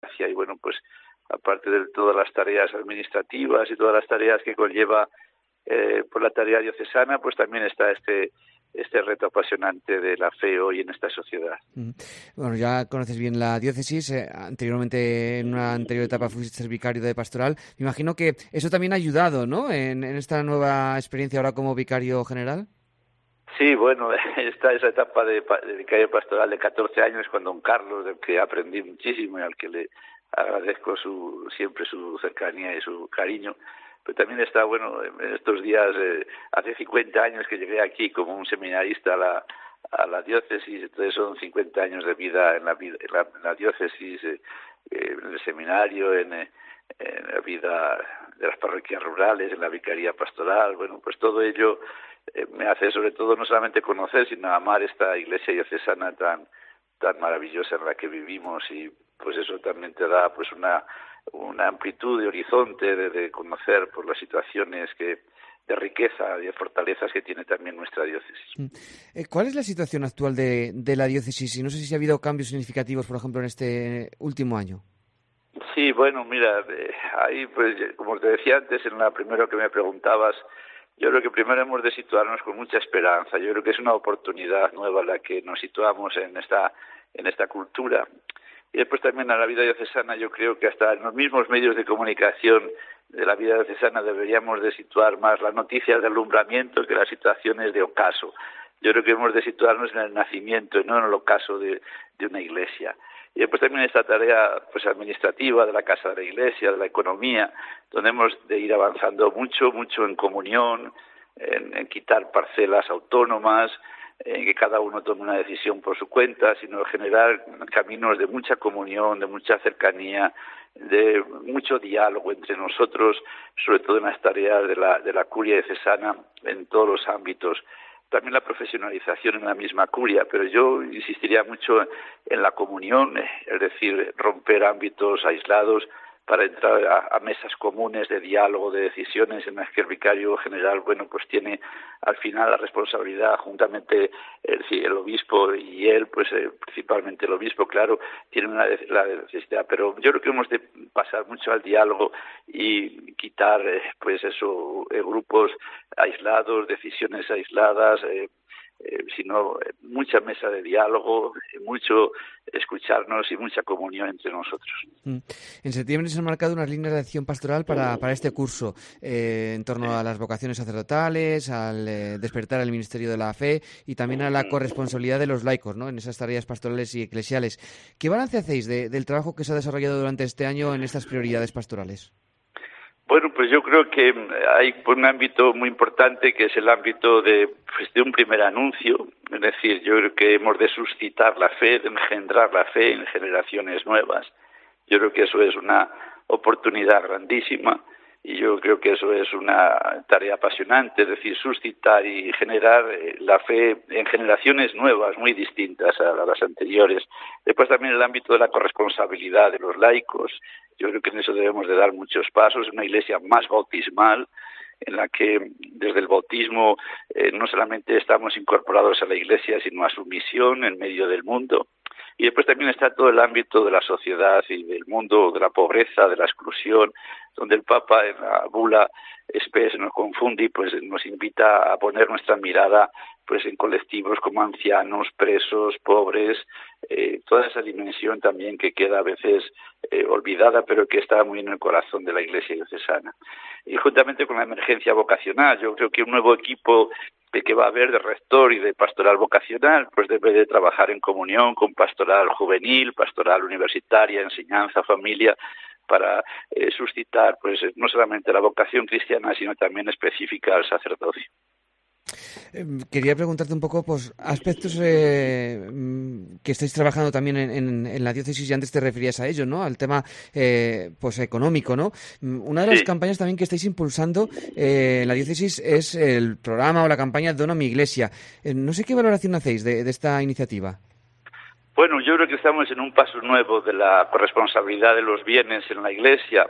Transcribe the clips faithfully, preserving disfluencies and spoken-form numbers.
y bueno, pues aparte de todas las tareas administrativas y todas las tareas que conlleva eh, por la tarea diocesana, pues también está este este reto apasionante de la fe hoy en esta sociedad. Bueno, ya conoces bien la diócesis, eh, anteriormente, en una anterior etapa fuiste vicario de pastoral. Me imagino que eso también ha ayudado, ¿no?, en, en esta nueva experiencia ahora como vicario general. Sí, bueno, esta esa etapa de, de vicario pastoral de catorce años con don Carlos, del que aprendí muchísimo y al que le agradezco su siempre su cercanía y su cariño. Pero también está, bueno, en estos días, eh, hace cincuenta años que llegué aquí como un seminarista a la, a la diócesis, entonces son cincuenta años de vida en la, vida, en la, en la diócesis, eh, en el seminario, en, en la vida de las parroquias rurales, en la vicaría pastoral. Bueno, pues todo ello eh, me hace sobre todo no solamente conocer, sino amar esta iglesia diocesana tan, tan maravillosa en la que vivimos, y pues eso también te da pues una una amplitud de horizonte de, de conocer por las situaciones que de riqueza y de fortalezas que tiene también nuestra diócesis. ¿Cuál es la situación actual de, de la diócesis? Y no sé si ha habido cambios significativos, por ejemplo, en este último año. Sí, bueno, mira, eh, ahí, pues, como te decía antes, en la primera que me preguntabas, yo creo que primero hemos de situarnos con mucha esperanza. Yo creo que es una oportunidad nueva la que nos situamos en esta en esta cultura. Y después también a la vida diocesana, yo creo que hasta en los mismos medios de comunicación de la vida diocesana deberíamos de situar más las noticias de alumbramiento que las situaciones de ocaso. Yo creo que hemos de situarnos en el nacimiento y no en el ocaso de, de una iglesia. Y después también esta tarea pues administrativa de la casa de la iglesia, de la economía, donde hemos de ir avanzando mucho, mucho en comunión, en, en quitar parcelas autónomas, en que cada uno tome una decisión por su cuenta, sino generar caminos de mucha comunión, de mucha cercanía, de mucho diálogo entre nosotros, sobre todo en las tareas de la, de la curia diocesana en todos los ámbitos. También la profesionalización en la misma curia, pero yo insistiría mucho en la comunión, es decir, romper ámbitos aislados para entrar a, a mesas comunes de diálogo, de decisiones en las que el vicario general, bueno, pues tiene al final la responsabilidad, juntamente el, el obispo y él, pues eh, principalmente el obispo, claro, tiene una la necesidad, pero yo creo que hemos de pasar mucho al diálogo y quitar, eh, pues eso, eh, grupos aislados, decisiones aisladas, eh, Eh, sino mucha mesa de diálogo, mucho escucharnos y mucha comunión entre nosotros. En septiembre se han marcado unas líneas de acción pastoral para, para este curso, eh, en torno a las vocaciones sacerdotales, al eh, despertar el ministerio de la fe y también a la corresponsabilidad de los laicos, ¿no?, en esas tareas pastorales y eclesiales. ¿Qué balance hacéis de, del trabajo que se ha desarrollado durante este año en estas prioridades pastorales? Bueno, pues yo creo que hay un ámbito muy importante que es el ámbito de, pues, de un primer anuncio, es decir, yo creo que hemos de suscitar la fe, de engendrar la fe en generaciones nuevas. Yo creo que eso es una oportunidad grandísima y yo creo que eso es una tarea apasionante, es decir, suscitar y generar la fe en generaciones nuevas, muy distintas a las anteriores. Después también el ámbito de la corresponsabilidad de los laicos. Yo creo que en eso debemos de dar muchos pasos, una iglesia más bautismal, en la que desde el bautismo eh, no solamente estamos incorporados a la iglesia, sino a su misión en medio del mundo. Y después también está todo el ámbito de la sociedad y del mundo de la pobreza, de la exclusión, donde el Papa en la bula Spes nos confundi, pues nos invita a poner nuestra mirada pues en colectivos como ancianos, presos, pobres, eh, toda esa dimensión también que queda a veces eh, olvidada, pero que está muy en el corazón de la Iglesia diocesana. Y juntamente con la emergencia vocacional, yo creo que un nuevo equipo de que va a haber de rector y de pastoral vocacional, pues debe de trabajar en comunión con pastoral juvenil, pastoral universitaria, enseñanza, familia, para eh, suscitar pues no solamente la vocación cristiana, sino también específica al sacerdocio. Eh, quería preguntarte un poco, pues, aspectos eh, que estáis trabajando también en, en, en la diócesis, y antes te referías a ello, ¿no?, al tema eh, pues económico, ¿no? Una de las sí. campañas también que estáis impulsando eh, en la diócesis es el programa o la campaña Dona mi Iglesia. Eh, no sé qué valoración hacéis de, de esta iniciativa. Bueno, yo creo que estamos en un paso nuevo de la corresponsabilidad de los bienes en la Iglesia.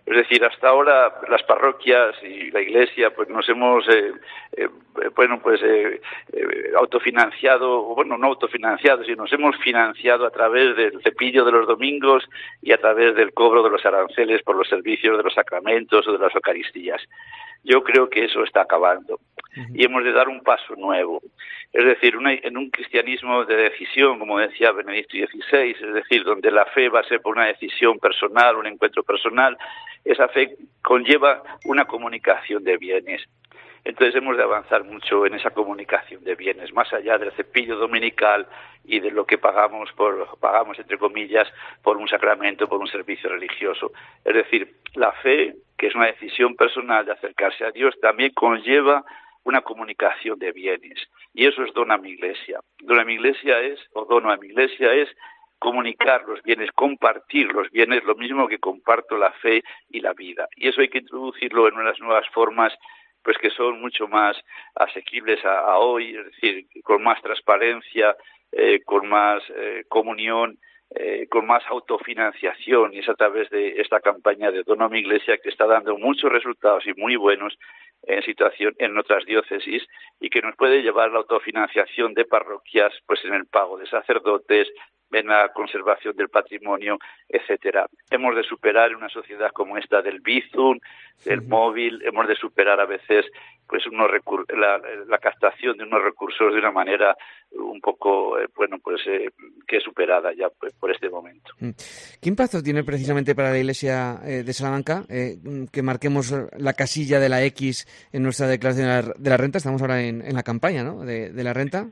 Es decir, hasta ahora las parroquias y la Iglesia pues nos hemos eh, eh, bueno pues eh, eh, autofinanciado, o bueno, no autofinanciado, sino nos hemos financiado a través del cepillo de los domingos y a través del cobro de los aranceles por los servicios de los sacramentos o de las Eucaristías. Yo creo que eso está acabando y hemos de dar un paso nuevo. Es decir, una, en un cristianismo de decisión, como decía Benedicto dieciséis, es decir, donde la fe va a ser por una decisión personal, un encuentro personal, esa fe conlleva una comunicación de bienes. Entonces hemos de avanzar mucho en esa comunicación de bienes, más allá del cepillo dominical y de lo que pagamos, por pagamos entre comillas, por un sacramento, por un servicio religioso. Es decir, la fe, que es una decisión personal de acercarse a Dios, también conlleva una comunicación de bienes. Y eso es dono a mi iglesia. Dono a mi iglesia es, o dono a mi iglesia es, comunicar los bienes, compartir los bienes, lo mismo que comparto la fe y la vida. Y eso hay que introducirlo en unas nuevas formas, pues que son mucho más asequibles a, a hoy, es decir, con más transparencia, eh, con más eh, comunión, eh, con más autofinanciación, y es a través de esta campaña de Dono a mi Iglesia que está dando muchos resultados y muy buenos en situación en otras diócesis y que nos puede llevar a la autofinanciación de parroquias, pues en el pago de sacerdotes, en la conservación del patrimonio, etcétera. Hemos de superar en una sociedad como esta del Bizum, del sí. móvil, hemos de superar a veces pues unos recur- la, la captación de unos recursos de una manera un poco, eh, bueno, pues eh, que es superada ya pues, por este momento. ¿Qué impacto tiene precisamente para la Iglesia eh, de Salamanca eh, que marquemos la casilla de la X en nuestra declaración de la, de la renta? Estamos ahora en, en la campaña, ¿no?, de, de la renta.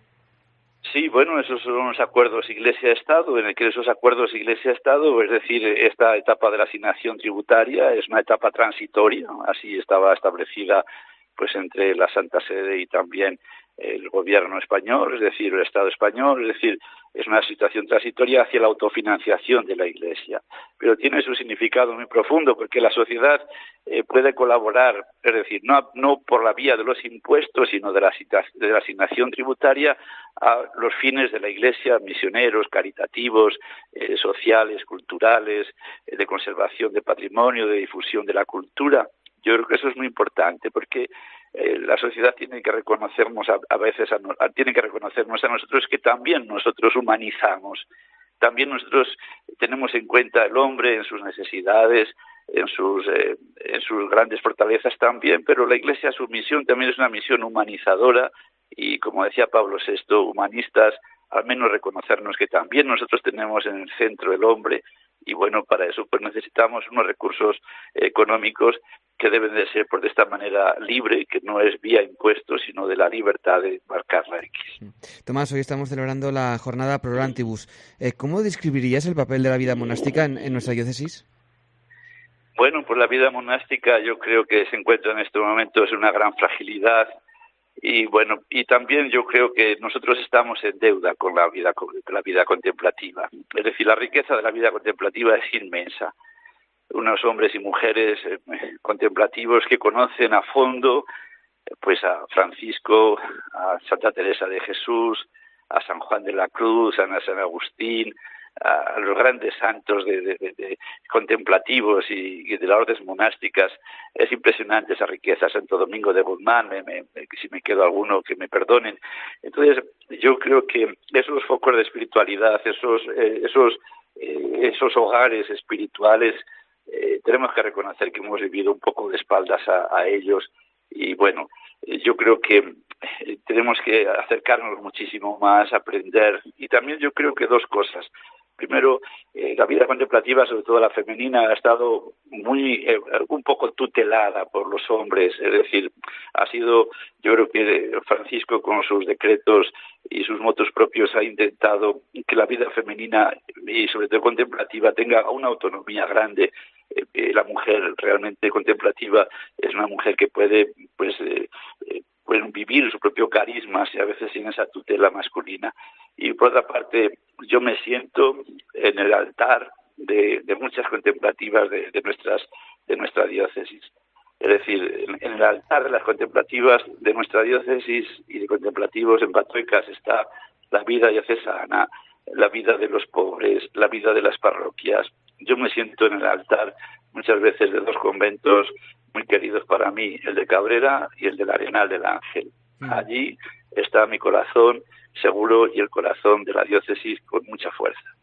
Sí, bueno, esos son los acuerdos Iglesia-Estado, en el que esos acuerdos Iglesia-Estado, es decir, esta etapa de la asignación tributaria es una etapa transitoria, así estaba establecida pues entre la Santa Sede y también el gobierno español, es decir, el Estado español, es decir, es una situación transitoria hacia la autofinanciación de la Iglesia. Pero tiene su significado muy profundo, porque la sociedad eh, puede colaborar, es decir, no, no por la vía de los impuestos, sino de la, de la asignación tributaria a los fines de la Iglesia, misioneros, caritativos, eh, sociales, culturales, eh, de conservación de patrimonio, de difusión de la cultura. Yo creo que eso es muy importante, porque eh, la sociedad tiene que reconocernos a, a veces a, a, tiene que reconocernos a nosotros que también nosotros humanizamos, también nosotros tenemos en cuenta el hombre en sus necesidades, en sus eh, en sus grandes fortalezas también, pero la Iglesia, su misión también es una misión humanizadora y, como decía Pablo sexto, humanistas, al menos reconocernos que también nosotros tenemos en el centro el hombre. Y bueno, para eso pues necesitamos unos recursos económicos que deben de ser pues de esta manera libre, que no es vía impuestos, sino de la libertad de marcar la X. Tomás, hoy estamos celebrando la jornada Pro Orantibus. Eh, ¿Cómo describirías el papel de la vida monástica en, en nuestra diócesis? Bueno, pues la vida monástica yo creo que se encuentra en estos momentos en una gran fragilidad. Y bueno, y también yo creo que nosotros estamos en deuda con la vida con la vida contemplativa. Es decir, la riqueza de la vida contemplativa es inmensa. Unos hombres y mujeres eh, contemplativos que conocen a fondo eh, pues a Francisco, a Santa Teresa de Jesús, a San Juan de la Cruz, a San Agustín, a los grandes santos de, de, de, de contemplativos y, y de las órdenes monásticas. Es impresionante esa riqueza. Santo Domingo de Guzmán, me, me, si me quedo alguno, que me perdonen. Entonces, yo creo que esos focos de espiritualidad, esos eh, esos eh, esos hogares espirituales, eh, tenemos que reconocer que hemos vivido un poco de espaldas a, a ellos. Y bueno, yo creo que eh, tenemos que acercarnos muchísimo más, aprender. Y también yo creo que dos cosas. Primero, eh, la vida contemplativa, sobre todo la femenina, ha estado muy eh, un poco tutelada por los hombres. Es decir, ha sido, yo creo que Francisco con sus decretos y sus motos propios ha intentado que la vida femenina y sobre todo contemplativa tenga una autonomía grande. Eh, eh, la mujer realmente contemplativa es una mujer que puede, pues, eh, eh, pueden vivir su propio carisma, y a veces sin esa tutela masculina. Y por otra parte, yo me siento en el altar de, de muchas contemplativas de, de nuestras de nuestra diócesis. Es decir, en, en el altar de las contemplativas de nuestra diócesis y de contemplativos en Patoicas está la vida diocesana, la vida de los pobres, la vida de las parroquias, yo me siento en el altar muchas veces de dos conventos muy queridos para mí, el de Cabrera y el del Arenal del Ángel. Mm. Allí está mi corazón seguro y el corazón de la diócesis con mucha fuerza.